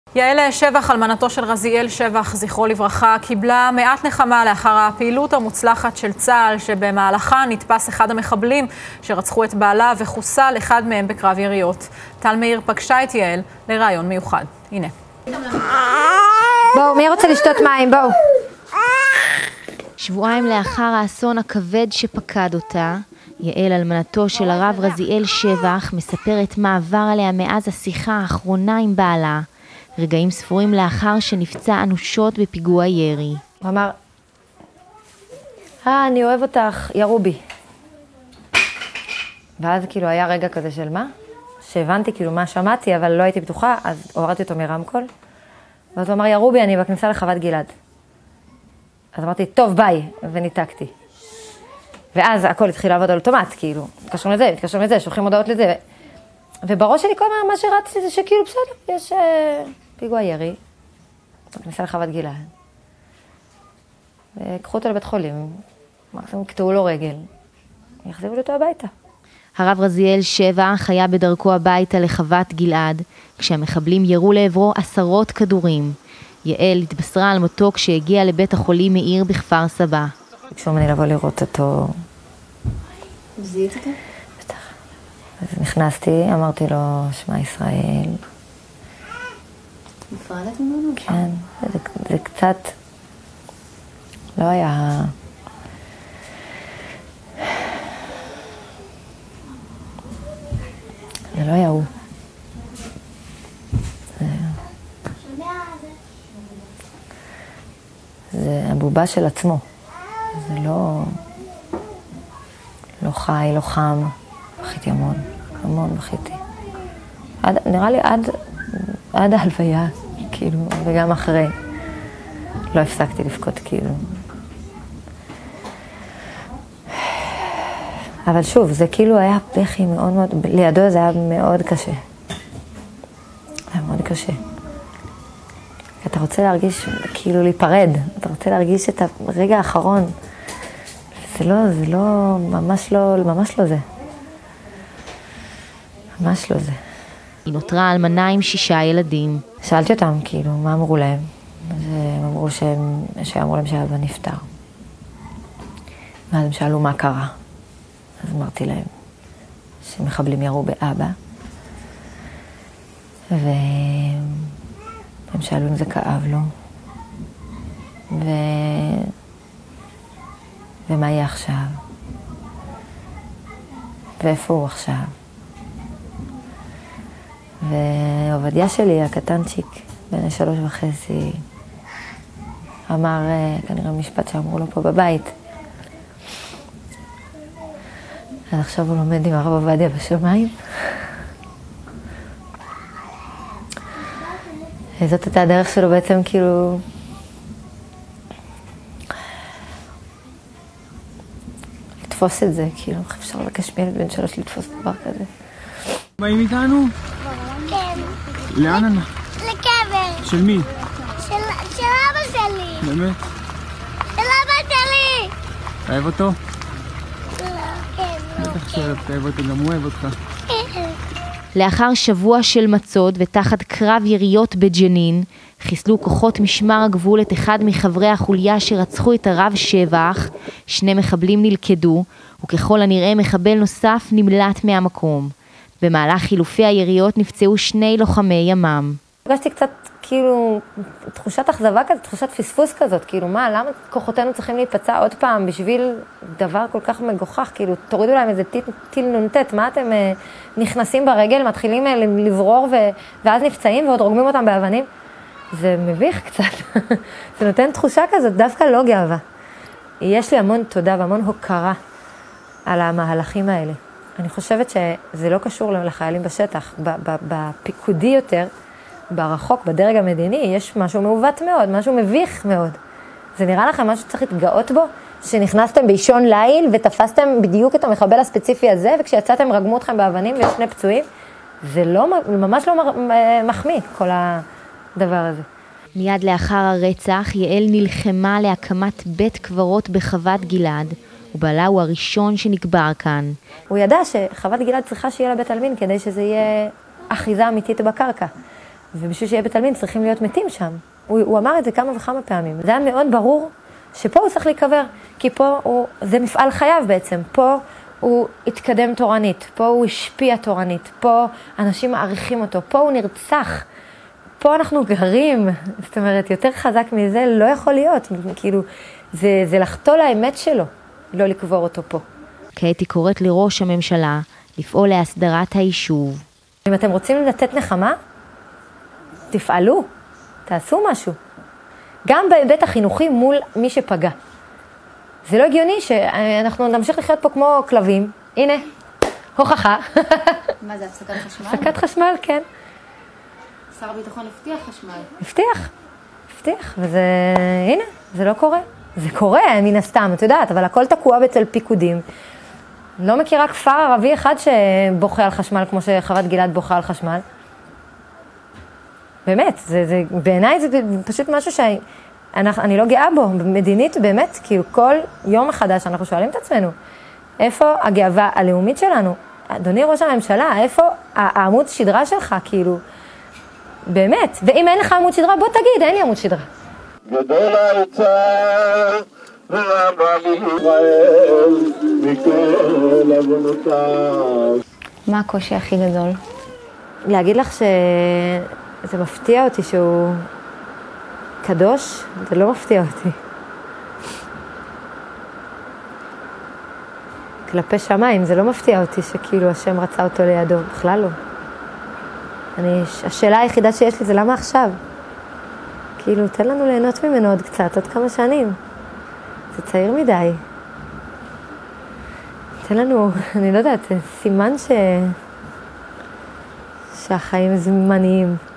יעל שבח, אלמנתו של רזיאל שבח, זכרו לברכה, קיבלה מעט נחמה לאחר הפעילות המוצלחת של צה"ל, שבמהלכה נתפס אחד המחבלים שרצחו את בעלה וחוסל אחד מהם בקרב יריות. טל מאיר פגשה את יעל לרעיון מיוחד. הנה. בואו, מי רוצה לשתות מים? בואו. שבועיים לאחר האסון הכבד שפקד אותה, יעל, אלמנתו של הרב רזיאל שבח, מספרת מה עבר עליה מאז השיחה האחרונה עם בעלה, רגעים ספורים לאחר שנפצע אנושות בפיגוע ירי. הוא אמר, אני אוהב אותך, ירו בי. ואז כאילו היה רגע כזה של מה? שהבנתי כאילו מה שמעתי, אבל לא הייתי בטוחה, אז הורדתי אותו מרמקול. ואז הוא אמר, ירו בי, אני בכניסה לחוות גלעד. אז אמרתי, טוב, ביי, וניתקתי. ואז הכל התחיל לעבוד על אוטומט, כאילו, מתקשרים לזה, שולחים הודעות לזה. ובראש שלי כל מה שרצתי זה שכאילו בסדר, יש פיגוע ירי, בכניסה לחוות גלעד. וקחו אותו לבית חולים, מקסימום קטעו לו רגל, יחזירו אותו הביתה. הרב רזיאל שבח היה בדרכו הביתה לחוות גלעד, כשהמחבלים ירו לעברו 10 כדורים. יעל התבשרה על מותו כשהגיעה לבית החולים מאיר בכפר סבא. ביקשו ממני לבוא לראות אותו. זיהית אותו? בטח. אז נכנסתי, אמרתי לו, שמע ישראל. נפרדת ממנו? כן, זה קצת לא היה... זה לא היה הוא. זה הבובה של עצמו. זה לא חי, לא חם. בכיתי המון בכיתי. נראה לי עד ההלוויה, כאילו, וגם אחרי. לא הפסקתי לבכות, כאילו. אבל שוב, זה כאילו היה בכי מאוד מאוד, לידו זה היה מאוד קשה. היה מאוד קשה. אתה רוצה להרגיש, כאילו להיפרד, אתה רוצה להרגיש את הרגע האחרון. זה לא, ממש לא זה. ממש לא זה. היא נותרה אלמנה עם 6 ילדים. שאלתי אותם, כאילו, מה אמרו להם? אז הם אמרו שאמרו להם שהאבא נפטר. ואז הם שאלו מה קרה. אז אמרתי להם שמחבלים ירו באבא. והם שאלו אם זה כאב לו. ומה יהיה עכשיו? ואיפה הוא עכשיו? ועובדיה שלי, הקטנצ'יק, בן 3.5, אמר כנראה משפט שאמרו לו פה בבית. אז עכשיו הוא לומד עם הרב עובדיה בשמיים. זאת הייתה הדרך שלו בעצם כאילו... לתפוס את זה, כאילו, איך אפשר לבקש מילד בן 3 לתפוס דבר כזה. באים איתנו? כן. לאן אני? לקבר. של מי? של אבא שלי. באמת? של אבא שלי. אתה אוהב אותו? לא, כן. בטח שאתה אוהב אותו, גם הוא אוהב אותך. לאחר שבוע של מצוד ותחת קרב יריות בג'נין, חיסלו כוחות משמר הגבול את אחד מחברי החוליה שרצחו את הרב שבח. 2 מחבלים נלכדו, וככל הנראה מחבל נוסף נמלט מהמקום. במהלך חילופי היריות נפצעו 2 לוחמי ימ"מ. הרגשתי קצת כאילו תחושת אכזבה כזאת, תחושת פספוס כזאת, כאילו מה, למה כוחותינו צריכים להיפצע עוד פעם בשביל דבר כל כך מגוחך, כאילו תורידו להם איזה טיל נונטט, מה אתם נכנסים ברגל, מתחילים לברור ואז נפצעים ועוד רוגמים אותם באבנים? זה מביך קצת, זה נותן תחושה כזאת, דווקא לא גאווה. יש לי המון תודה והמון הוקרה על המהלכים האלה. אני חושבת שזה לא קשור לחיילים בשטח, בפיקודי יותר, ברחוק, בדרג המדיני, יש משהו מעוות מאוד, משהו מביך מאוד. זה נראה לכם משהו שצריך להתגאות בו? שנכנסתם באישון ליל ותפסתם בדיוק את המחבל הספציפי הזה, וכשיצאתם רגמו אתכם באבנים ויש 2 פצועים? זה ממש לא מחמיא, כל הדבר הזה. מיד לאחר הרצח, יעל נלחמה להקמת בית קברות בחוות גלעד, ובעלה הוא הראשון שנקבר כאן. הוא ידע שחוות גלעד צריכה שיהיה לה בית עלמין כדי שזה יהיה אחיזה אמיתית בקרקע. ובשביל שיהיה בית עלמין צריכים להיות מתים שם. הוא אמר את זה כמה וכמה פעמים. זה היה מאוד ברור שפה הוא צריך להיקבר, כי פה זה מפעל חייו בעצם. פה הוא התקדם תורנית, פה הוא השפיע תורנית, פה אנשים מעריכים אותו, פה הוא נרצח, פה אנחנו גרים. זאת אומרת, יותר חזק מזה לא יכול להיות. כאילו, זה לחטוא לאמת שלו, לא לקבור אותו פה. כעת היא קוראת לראש הממשלה לפעול להסדרת היישוב. אם אתם רוצים לתת נחמה, תפעלו, תעשו משהו. גם בהיבט החינוכי מול מי שפגע. זה לא הגיוני שאנחנו נמשיך לחיות פה כמו כלבים. הנה, הוכחה. מה זה, הפסקת חשמל? הפסקת חשמל, כן. שר הביטחון הבטיח חשמל. הבטיח, וזה, הנה, זה לא קורה. זה קורה מן הסתם, את יודעת, אבל הכל תקוע אצל פיקודים. לא מכירה כפר ערבי אחד שבוכה על חשמל כמו שחוות גלעד בוכה על חשמל. באמת, בעיניי זה פשוט משהו שאני לא גאה בו. מדינית, באמת, כאילו כל יום מחדש אנחנו שואלים את עצמנו, איפה הגאווה הלאומית שלנו? אדוני ראש הממשלה, איפה העמוד שדרה שלך, כאילו? באמת, ואם אין לך עמוד שדרה, בוא תגיד, אין לי עמוד שדרה. גדול האוצר ורבה לישראל מכל עוונותיו. מה הקושי הכי גדול? להגיד לך שזה מפתיע אותי שהוא קדוש, זה לא מפתיע אותי. כלפי שמיים, זה לא מפתיע אותי שכאילו השם רצה אותו לידו, בכלל לא. השאלה היחידה שיש לי זה למה עכשיו? כאילו, תן לנו ליהנות ממנו עוד קצת, עוד כמה שנים. זה צעיר מדי. תן לנו, אני לא יודעת, סימן שהחיים זמניים.